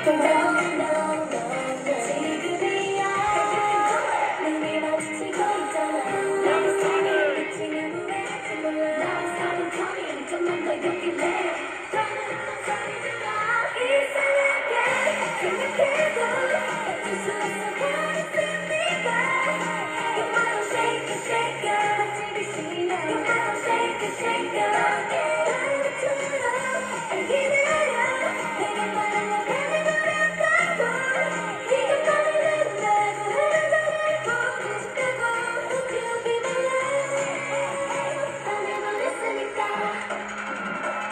지금이야 눈이 마주치고 있잖아 내 손에 미치는 후회하지 몰라 난 사는 텀이 좀만 더 용기 내 더는 소리 질러 이상하게 생각해도 어쩔 수 없어 가슴이가 You wanna shake it, shake it 만지기 싫어 You wanna shake it, shake it 바람처럼 기다려 내가 말하려 가는 거라고 네가 말을 한다고 보고 싶다고 Would you be my love I'll never listen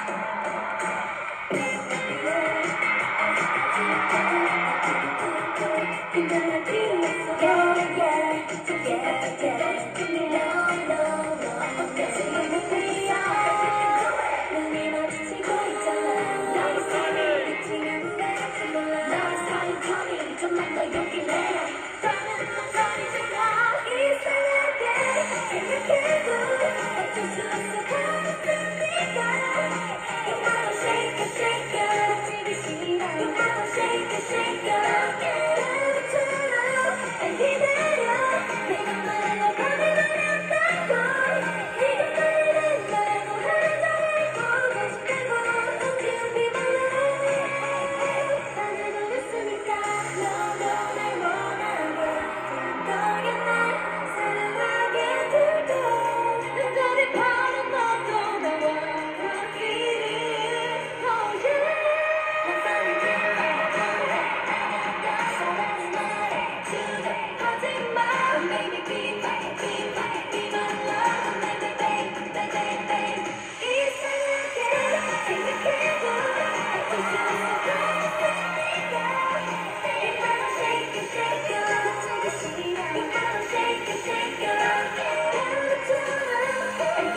그날날 필요했어 Yeah, yeah, yeah, yeah No, no, no 지금이야 눈이 마주치고 있잖아 너의 손이 미치는 후회하지 몰라 너의 사는 텀이 좀만 더 용기 내 더는 소리 질러 이상하게 생각해도 어쩔 수 없어 가슴이가 You wanna shake it, shake it 만지기 싫어 You wanna shake it, shake it